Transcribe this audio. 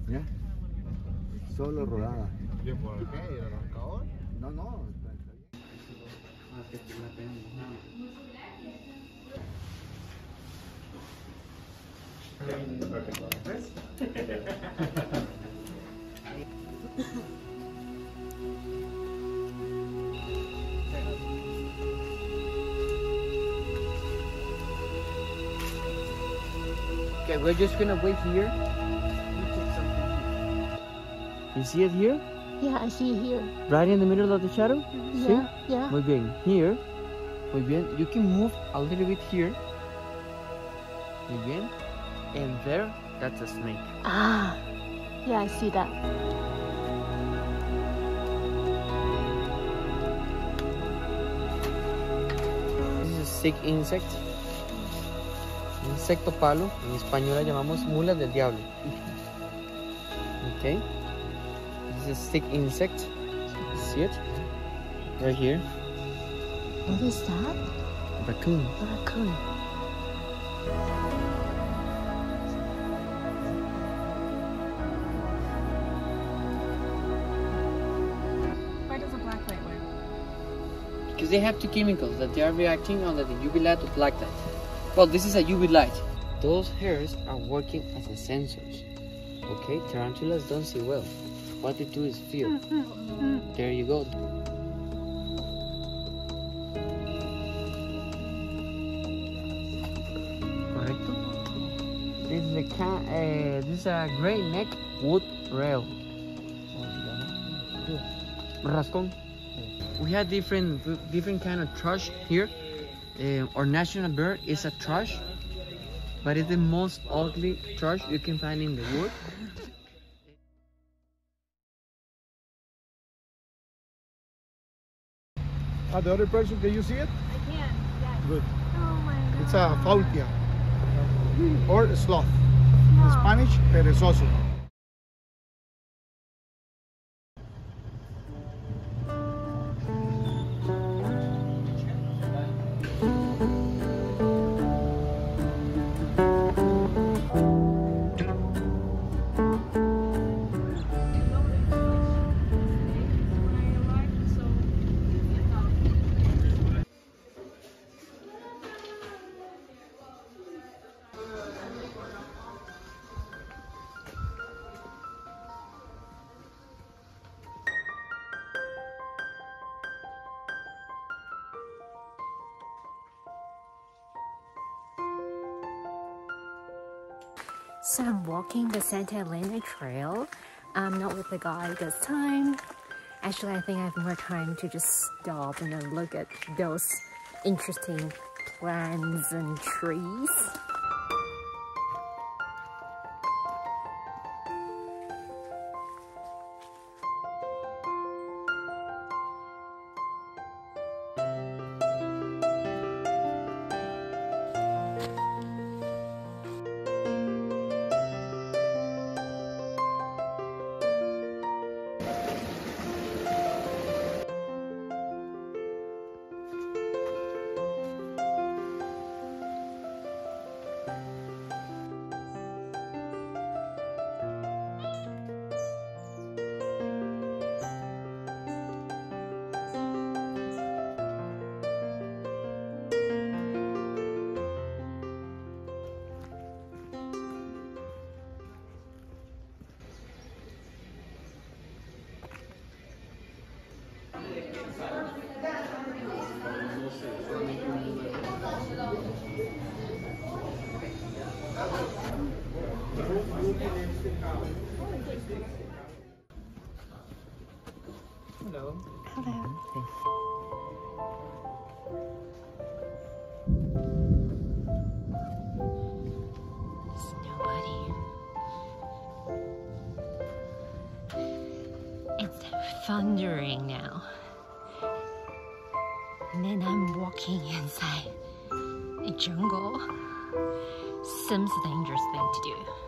Ya. Solo rodada. ¿Yo por qué? ¿Y el arrancador? No, no. Okay, we're just gonna wait here. You see it here? Yeah, I see it here. Right in the middle of the shadow? Yeah, See? yeah. Muy bien. Here. Muy bien. You can move a little bit here. Muy bien. And there, that's a snake. Ah, yeah, I see that. This is a stick insect. Insecto palo. En español la llamamos mula del diablo. Okay. This is a stick insect. See it? Right here. What is that? Raccoon. A raccoon. Why does a black light work? Because they have two chemicals that they are reacting under the UV light to black light. Well, this is a UV light. Those hairs are working as a sensors. Okay, tarantulas don't see well. What they do is feel. There you go. Correcto. This is a gray neck wood rail. Rascon. We have different kind of thrush here. Our national bird is a thrush, but it's the most ugly thrush you can find in the wood. The other person, can you see it? I can, yes. Good. Oh my god. It's a faultia or a sloth. In Spanish, perezoso. So I'm walking the Santa Elena Trail. I'm not with the guide this time. Actually, I think I have more time to just stop and then look at those interesting plants and trees. Hello. Hello. There's nobody. It's thundering now. And then I'm walking inside a jungle. Seems a dangerous thing to do.